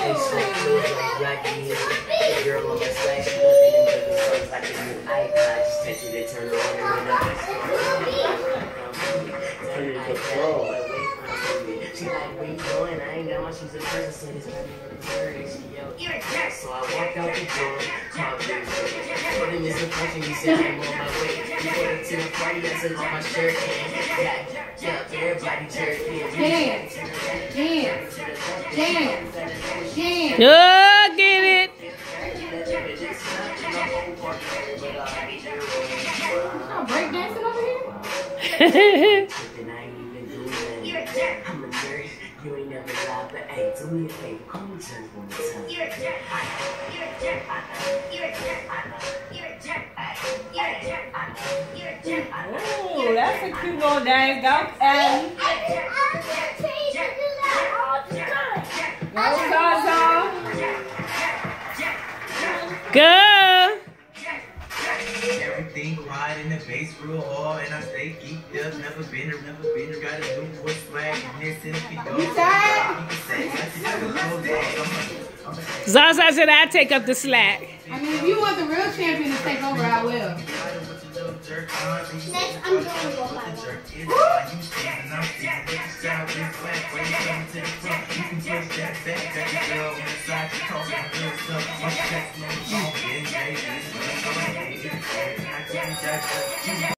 Girl on my side, she looking into the songs like a new iPod. Just text you to turn on and she like, where you going? I ain't know she's a person, so this you're a cat. So I walked out the door, called her. Told him it's a function, he said I'm on my way. He put it to the party, I took off my shirt. Yeah, everybody jerking. Dance. Oh, get it. Break dancing over here? I'm a nerd, you ain't never lied, but hey, do me a favor, call me just one time. Oh, that's a cute little dance. Go, Ellie. Go, Zaza. Go. Everything quiet in the bass real hard, and I stay geeked up. Never been, got a new voice swag. You tired? Zaza said I'd take up the slack. I mean, if you want the real champion to take over, I will. Next, I'm going to go by one.